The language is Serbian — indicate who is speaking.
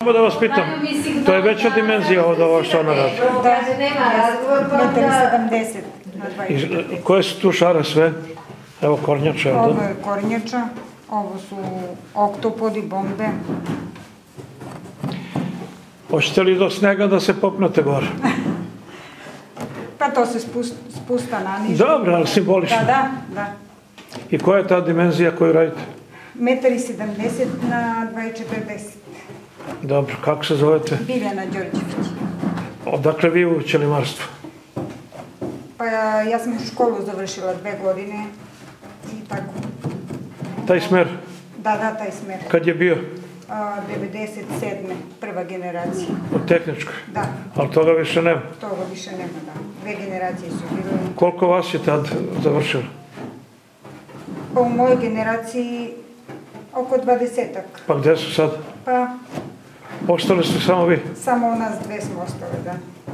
Speaker 1: Samo da vas pitam, to je veća dimenzija od ovo što ona radi.
Speaker 2: Da, metar 70 na 24.
Speaker 1: Koje su tu šare sve? Evo kornjača.
Speaker 2: Ovo je kornjača, ovo su oktopodi, bombe.
Speaker 1: Hoćete li do snega da se popnete gore?
Speaker 2: Pa to se spusta na nižu.
Speaker 1: Dobro, ali simbolično.
Speaker 2: Da.
Speaker 1: I koja je ta dimenzija koju radite?
Speaker 2: Metar i 70 na 2,40.
Speaker 1: Dobro, kako se zovete?
Speaker 2: Biljana Đorđević.
Speaker 1: Odakle vi u ćelimarstvu?
Speaker 2: Pa ja sam školu završila 2 godine i tako.
Speaker 1: Taj smer?
Speaker 2: Da, taj smer.
Speaker 1: Kad je bio?
Speaker 2: 97. prva generacija.
Speaker 1: U tehničkoj?
Speaker 2: Da.
Speaker 1: Ali toga više nema?
Speaker 2: Toga više nema, da. 2 generacije su bile.
Speaker 1: Koliko vas je tad završilo?
Speaker 2: Pa u mojoj generaciji oko 20-ak.
Speaker 1: Pa gde su sad?
Speaker 2: Pa
Speaker 1: Ostali ste samo vi?
Speaker 2: samo nas dve smo ostale, da.